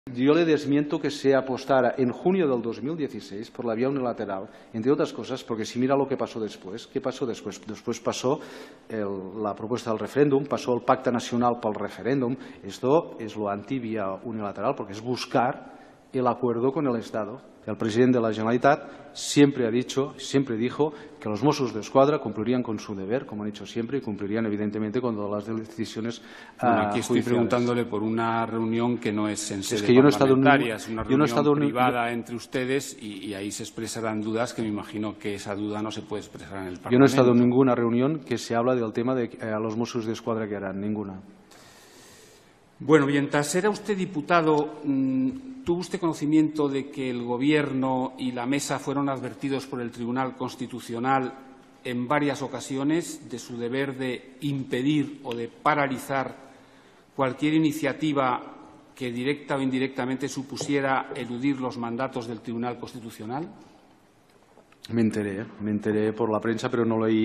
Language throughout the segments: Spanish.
Yo le desmiento que se apostara en junio del 2016 por la vía unilateral, entre otras cosas, porque si mira lo que pasó después. ¿Qué pasó después? Después pasó la propuesta del referéndum, pasó el Pacte Nacional pel Referéndum. Esto es lo anti-vía unilateral, porque es buscar el acuerdo con el Estado. El presidente de la Generalitat siempre dijo que los Mossos d'Esquadra cumplirían con su deber, como han dicho siempre, y cumplirían evidentemente con todas las decisiones aquí estoy judiciales. Preguntándole por una reunión que no es en sede que parlamentaria, es una reunión privada entre ustedes y ahí se expresarán dudas que me imagino que esa duda no se puede expresar en el Parlamento. Yo no he estado en ninguna reunión que se habla del tema de a los Mossos d'Esquadra que harán, ninguna. Bueno, mientras era usted diputado, ¿tuvo usted conocimiento de que el Gobierno y la Mesa fueron advertidos por el Tribunal Constitucional en varias ocasiones de su deber de impedir o de paralizar cualquier iniciativa que directa o indirectamente supusiera eludir los mandatos del Tribunal Constitucional? Me enteré por la prensa, pero no leí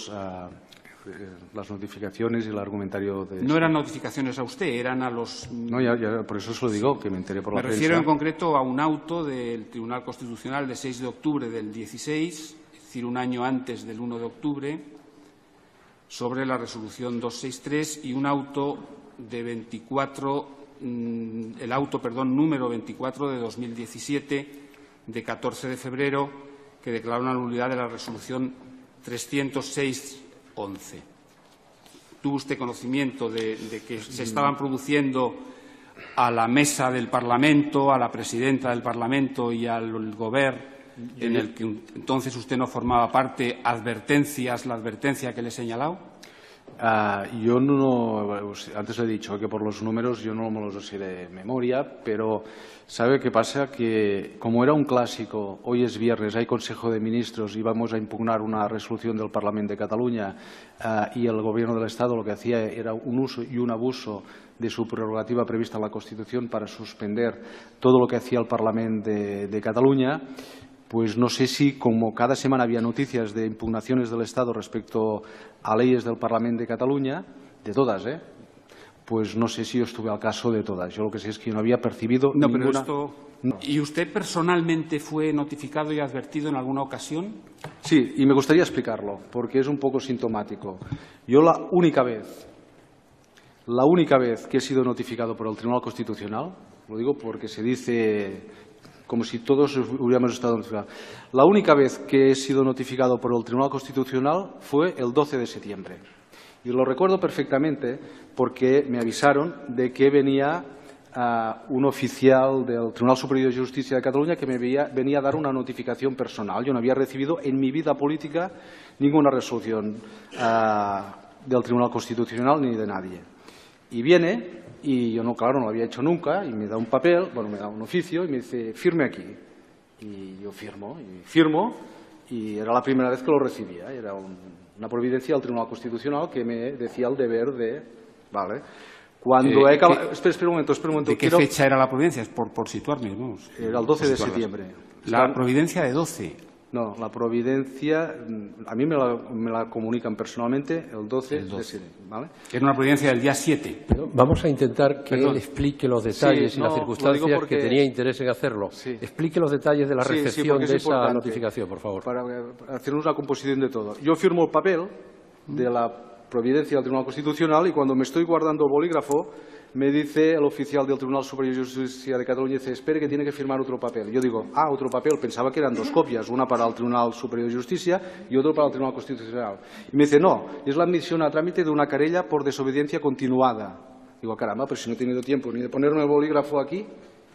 las notificaciones y el argumentario de... No eran notificaciones a usted, eran a los... No, ya, por eso se lo digo, que me enteré por la prensa. Me refiero en concreto a un auto del Tribunal Constitucional de 6 de octubre del 16, es decir, un año antes del 1 de octubre, sobre la resolución 263 y un auto de número 24 de 2017, de 14 de febrero, que declaró una nulidad de la resolución 306-11. ¿Tuvo usted conocimiento de que se estaban produciendo a la mesa del Parlamento, a la presidenta del Parlamento y al Gobierno, en el que entonces usted no formaba parte, la advertencia que le he señalado? Yo no, antes le he dicho que por los números yo no me los sé de memoria, pero ¿sabe qué pasa? Que como era un clásico, hoy es viernes, hay Consejo de Ministros y vamos a impugnar una resolución del Parlamento de Cataluña y el Gobierno del Estado lo que hacía era un uso y un abuso de su prerrogativa prevista en la Constitución para suspender todo lo que hacía el Parlamento de Cataluña. Pues no sé si, como cada semana había noticias de impugnaciones del Estado respecto a leyes del Parlamento de Cataluña, de todas, pues no sé si yo estuve al caso de todas. Yo lo que sé es que yo no había percibido ninguna... ¿Y usted personalmente fue notificado y advertido en alguna ocasión? Sí, y me gustaría explicarlo, porque es un poco sintomático. Yo la única vez que he sido notificado por el Tribunal Constitucional, lo digo porque se dice... como si todos hubiéramos estado notificados. La única vez que he sido notificado por el Tribunal Constitucional fue el 12 de septiembre. Y lo recuerdo perfectamente porque me avisaron de que venía un oficial del Tribunal Superior de Justicia de Cataluña que me venía a dar una notificación personal. Yo no había recibido en mi vida política ninguna resolución del Tribunal Constitucional ni de nadie. Y viene... Y yo, claro, no lo había hecho nunca, y me da un papel, me da un oficio, y me dice, firme aquí. Y yo firmo, y era la primera vez que lo recibía. Era una providencia del Tribunal Constitucional que me decía el deber de... Vale. Cuando he acabado... Espera un momento. ¿De qué fecha era la providencia? Es por situarme, vamos. Era el 12 de septiembre. ¿La providencia de 12? No, la providencia, a mí me la comunican personalmente el 12 de septiembre. ¿Vale? Era una providencia del día 7. Vamos a intentar que él explique los detalles y las circunstancias que tenía interés en hacerlo. Sí. Explique los detalles de la recepción de esa notificación, por favor. Para hacernos una composición de todo. Yo firmo el papel de la providencia del Tribunal Constitucional y cuando me estoy guardando el bolígrafo me dice el oficial del Tribunal Superior de Justicia de Cataluña, dice, espere que tiene que firmar otro papel. Yo digo, otro papel, pensaba que eran dos copias, una para el Tribunal Superior de Justicia y otra para el Tribunal Constitucional. Y me dice, no, es la admisión a trámite de una querella por desobediencia continuada. Digo, caramba, pero si no he tenido tiempo ni de ponerme el bolígrafo aquí,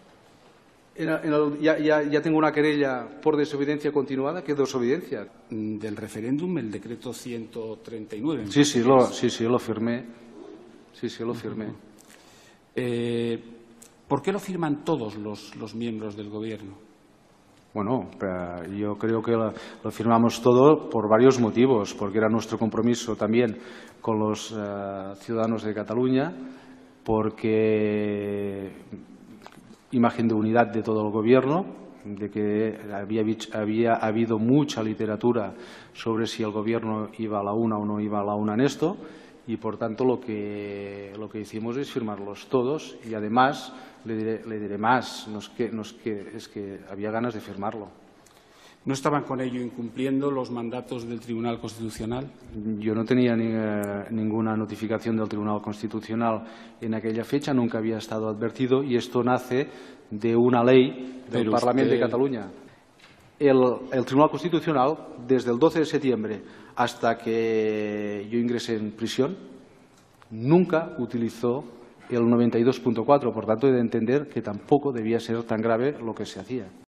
ya tengo una querella por desobediencia continuada. ¿Qué desobediencia? Del referéndum, el decreto 139. Sí, lo firmé. ¿Por qué lo firman todos los miembros del Gobierno? Bueno, yo creo que lo firmamos todo por varios motivos, porque era nuestro compromiso también con los ciudadanos de Cataluña, porque imagen de unidad de todo el Gobierno, de que había habido mucha literatura sobre si el Gobierno iba a la una o no iba a la una en esto, y, por tanto, lo que hicimos es firmarlos todos y, además, le diré más, es que había ganas de firmarlo. ¿No estaban con ello incumpliendo los mandatos del Tribunal Constitucional? Yo no tenía ninguna notificación del Tribunal Constitucional en aquella fecha, nunca había estado advertido, y esto nace de una ley del Parlamento de Cataluña. El Tribunal Constitucional, desde el 12 de septiembre hasta que yo ingresé en prisión, nunca utilizó el 92.4, por tanto, he de entender que tampoco debía ser tan grave lo que se hacía.